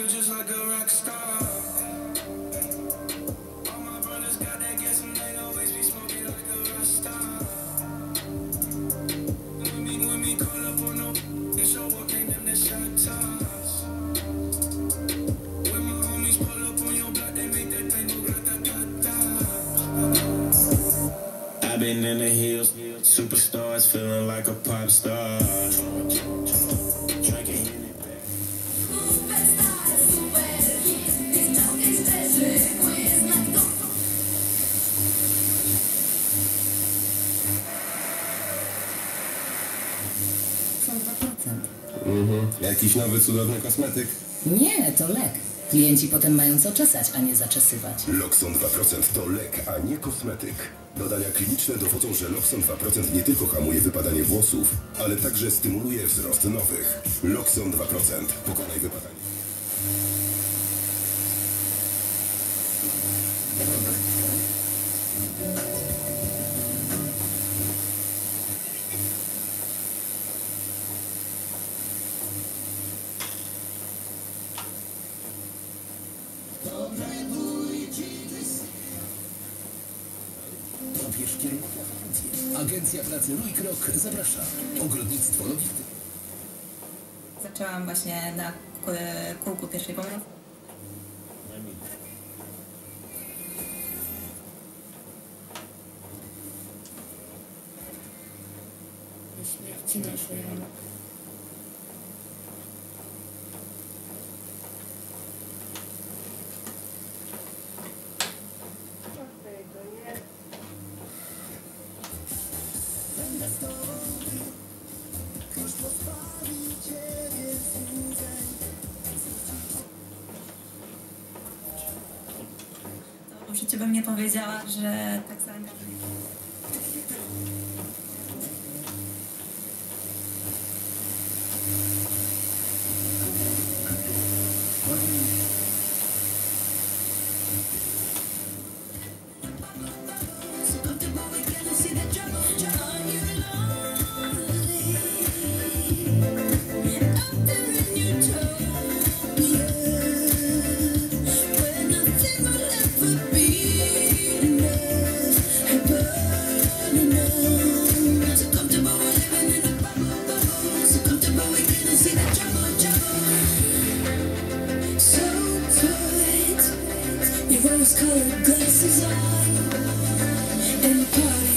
I've been in the hills, superstars feeling like a pop star. Jakiś nowy, cudowny kosmetyk? Nie, to lek. Klienci potem mają co czesać, a nie zaczesywać. Loxon 2% to lek, a nie kosmetyk. Badania kliniczne dowodzą, że Loxon 2% nie tylko hamuje wypadanie włosów, ale także stymuluje wzrost nowych. Loxon 2%. Pokonaj wypadanie. Dobierz kierunek na wakacje. Agencja Pracy Rój Krok zaprasza. Ogrodnictwo, logistyka. Zaczęłam właśnie na kółku pierwszej pomocy. Śmierci naszej. W życiu bym nie powiedziała, że tak zaangażuję. Rose-colored glasses on, and the party